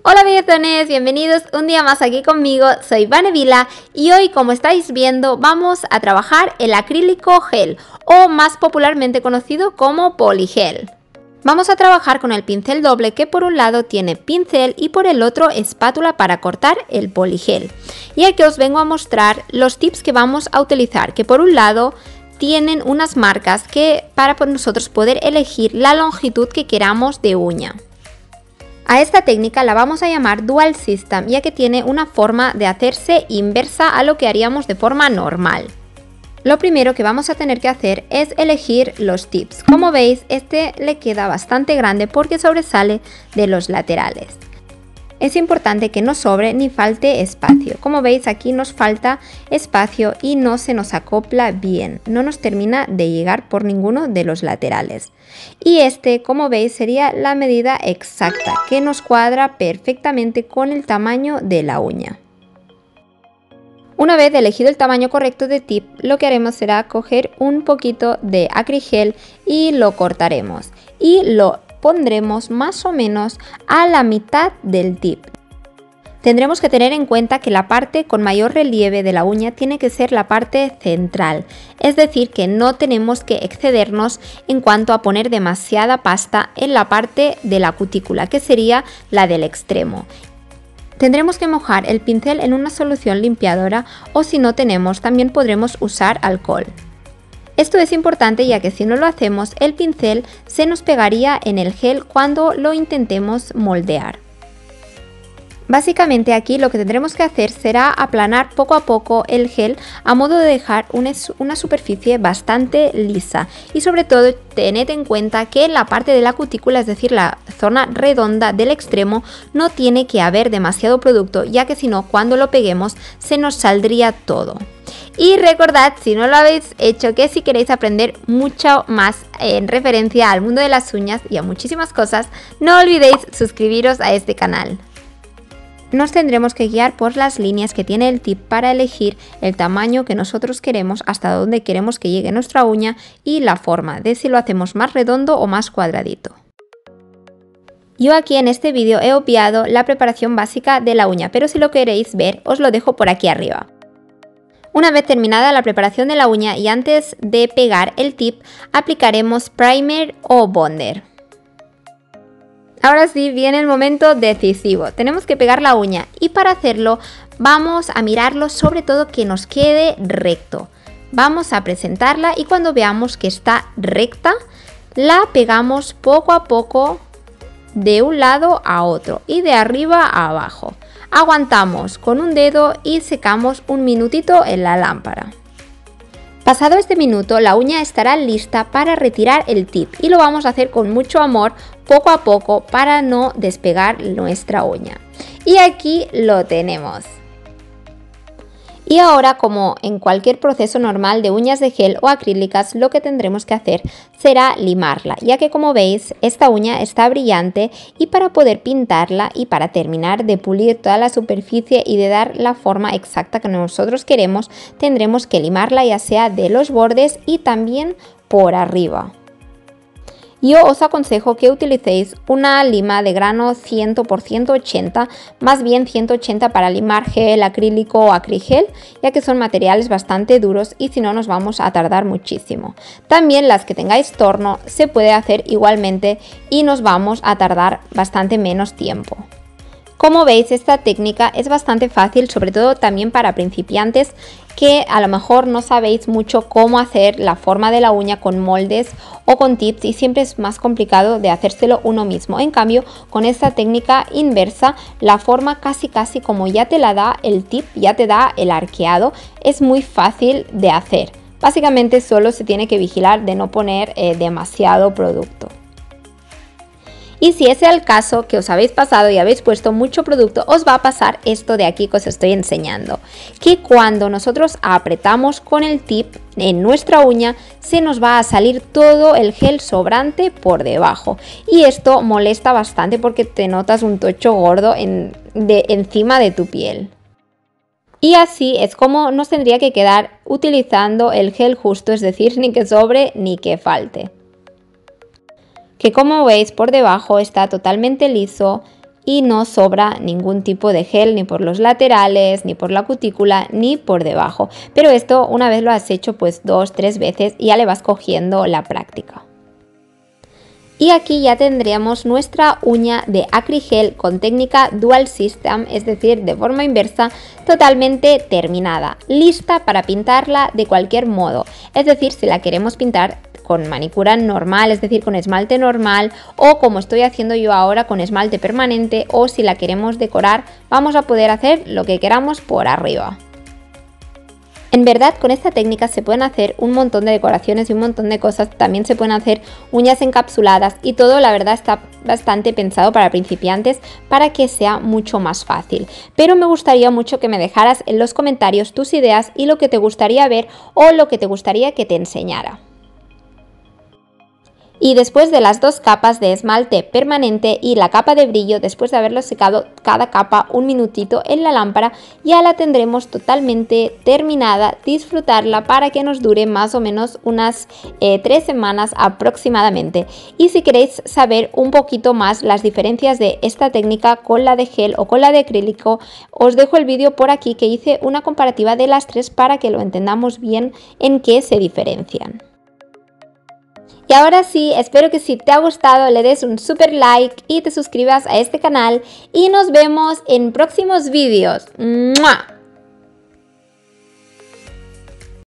Hola belletones, bienvenidos un día más aquí conmigo, soy Vane Vila y hoy, como estáis viendo, vamos a trabajar el acrílico gel o más popularmente conocido como poligel. Vamos a trabajar con el pincel doble que por un lado tiene pincel y por el otro espátula para cortar el poligel. Y aquí os vengo a mostrar los tips que vamos a utilizar, que por un lado tienen unas marcas que para nosotros poder elegir la longitud que queramos de uña. A esta técnica la vamos a llamar Dual System, ya que tiene una forma de hacerse inversa a lo que haríamos de forma normal. Lo primero que vamos a tener que hacer es elegir los tips. Como veis, este le queda bastante grande porque sobresale de los laterales. Es importante que no sobre ni falte espacio. Como veis, aquí nos falta espacio y no se nos acopla bien. No nos termina de llegar por ninguno de los laterales. Y este, como veis, sería la medida exacta que nos cuadra perfectamente con el tamaño de la uña. Una vez elegido el tamaño correcto de tip, lo que haremos será coger un poquito de acrígel y lo cortaremos. Y lo pondremos más o menos a la mitad del tip. Tendremos que tener en cuenta que la parte con mayor relieve de la uña tiene que ser la parte central, es decir que no tenemos que excedernos en cuanto a poner demasiada pasta en la parte de la cutícula, que sería la del extremo. Tendremos que mojar el pincel en una solución limpiadora o si no tenemos también podremos usar alcohol. Esto es importante ya que si no lo hacemos el pincel se nos pegaría en el gel cuando lo intentemos moldear. Básicamente aquí lo que tendremos que hacer será aplanar poco a poco el gel a modo de dejar una superficie bastante lisa y sobre todo tened en cuenta que en la parte de la cutícula, es decir la zona redonda del extremo, no tiene que haber demasiado producto ya que si no cuando lo peguemos se nos saldría todo. Y recordad, si no lo habéis hecho, que si queréis aprender mucho más en referencia al mundo de las uñas y a muchísimas cosas, no olvidéis suscribiros a este canal. Nos tendremos que guiar por las líneas que tiene el tip para elegir el tamaño que nosotros queremos, hasta donde queremos que llegue nuestra uña y la forma de si lo hacemos más redondo o más cuadradito. Yo aquí en este vídeo he obviado la preparación básica de la uña, pero si lo queréis ver os lo dejo por aquí arriba. Una vez terminada la preparación de la uña y antes de pegar el tip, aplicaremos primer o bonder. Ahora sí viene el momento decisivo, tenemos que pegar la uña y para hacerlo vamos a mirarlo sobre todo que nos quede recto. Vamos a presentarla y cuando veamos que está recta, la pegamos poco a poco de un lado a otro y de arriba a abajo. Aguantamos con un dedo y secamos un minutito en la lámpara. Pasado este minuto, la uña estará lista para retirar el tip y lo vamos a hacer con mucho amor, poco a poco, para no despegar nuestra uña. Y aquí lo tenemos. Y ahora, como en cualquier proceso normal de uñas de gel o acrílicas, lo que tendremos que hacer será limarla, ya que como veis esta uña está brillante y para poder pintarla y para terminar de pulir toda la superficie y de dar la forma exacta que nosotros queremos, tendremos que limarla ya sea de los bordes y también por arriba. Yo os aconsejo que utilicéis una lima de grano 100 por 180, más bien 180 para limar gel, acrílico o acrigel, ya que son materiales bastante duros y si no nos vamos a tardar muchísimo. También las que tengáis torno se puede hacer igualmente y nos vamos a tardar bastante menos tiempo. Como veis, esta técnica es bastante fácil, sobre todo también para principiantes que a lo mejor no sabéis mucho cómo hacer la forma de la uña con moldes o con tips y siempre es más complicado de hacérselo uno mismo. En cambio, con esta técnica inversa, la forma casi como ya te la da el tip, ya te da el arqueado, es muy fácil de hacer. Básicamente solo se tiene que vigilar de no poner demasiado producto. Y si ese es el caso que os habéis pasado y habéis puesto mucho producto, os va a pasar esto de aquí que os estoy enseñando. Que cuando nosotros apretamos con el tip en nuestra uña, se nos va a salir todo el gel sobrante por debajo. Y esto molesta bastante porque te notas un tocho gordo encima de tu piel. Y así es como nos tendría que quedar utilizando el gel justo, es decir, ni que sobre ni que falte. Que como veis por debajo está totalmente liso y no sobra ningún tipo de gel ni por los laterales, ni por la cutícula, ni por debajo. Pero esto una vez lo has hecho pues 2-3 veces y ya le vas cogiendo la práctica. Y aquí ya tendríamos nuestra uña de Acrygel con técnica Dual System, es decir, de forma inversa, totalmente terminada, lista para pintarla de cualquier modo. Es decir, si la queremos pintar con manicura normal, es decir, con esmalte normal, o como estoy haciendo yo ahora con esmalte permanente, o si la queremos decorar, vamos a poder hacer lo que queramos por arriba. En verdad, con esta técnica se pueden hacer un montón de decoraciones y un montón de cosas. También se pueden hacer uñas encapsuladas y todo, la verdad, está bastante pensado para principiantes para que sea mucho más fácil. Pero me gustaría mucho que me dejaras en los comentarios tus ideas y lo que te gustaría ver o lo que te gustaría que te enseñara. Y después de las dos capas de esmalte permanente y la capa de brillo, después de haberlo secado cada capa un minutito en la lámpara, ya la tendremos totalmente terminada. Disfrutarla para que nos dure más o menos unas 3 semanas aproximadamente. Y si queréis saber un poquito más las diferencias de esta técnica con la de gel o con la de acrílico, os dejo el vídeo por aquí que hice una comparativa de las tres para que lo entendamos bien en qué se diferencian. Y ahora sí, espero que si te ha gustado le des un super like y te suscribas a este canal y nos vemos en próximos vídeos. ¡Mua!